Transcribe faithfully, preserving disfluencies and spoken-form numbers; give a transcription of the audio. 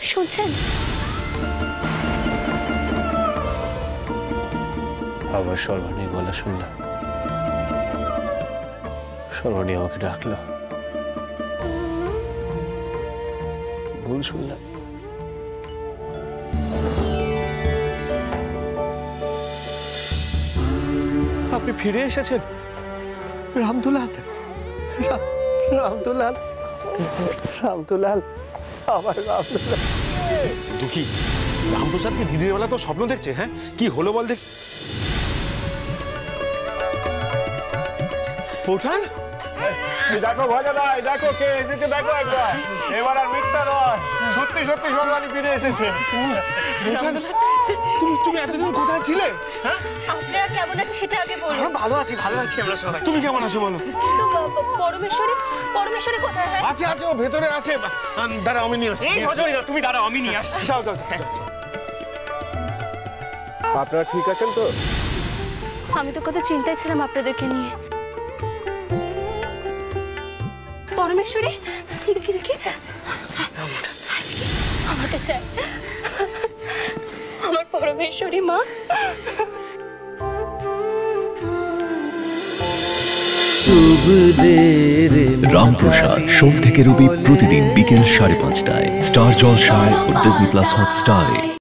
শুনছেন? আবার সর্বাণী গলা শুনলাম। সর্বাণী আমাকে ডাকলো, ভুল শুনলাম। আপনি ফিরে এসেছেন রামদুলাল, রামদুলাল, রামদুলাল, আমার রামদুলাল। দুঃখী রামপ্রসাদকে দিদির বেলা তো স্বপ্ন দেখছে। হ্যাঁ, কি হলো বল দেখি। পৌঁছান, দেখো ভজা, দেখো কে এসেছে, দেখো একবার। এবার আর মিথ্যা নয়, সত্যি সত্যি সর্বাণী ফিরে এসেছে। তুমি তুমি এতদিন কোথায় ছিলে? হ্যাঁ, আপনারা কেমন আছে সেটা আগে বলুন। ভালো আছি, ভালো আছি আমরা সবাই। তুমি কেমন আছো বলো? কিন্তু পরমেশ্বরী, পরমেশ্বরী কোথায়? হ্যাঁ আছে আছে, ও ভেতরে আছে। দাঁড়া, আমি নিয়ে আসছি। এই ভজরি, তুমি দাঁড়াও, আমি নিয়ে আসছি। যাও যাও। আপনারা ঠিক আছেন তো? আমি তো কত চিন্তায় ছিলাম আপনাদেরকে নিয়ে। পরমেশ্বরী, দেখি দেখি আমার কাছে আমার পরমেশ্বরী মা। রামপ্রসাদ সোম থেকে রবি প্রতিদিন বিকেল সাড়ে পাঁচটায় স্টার জলসায় ও ডিজনি প্লাস হটস্টারে।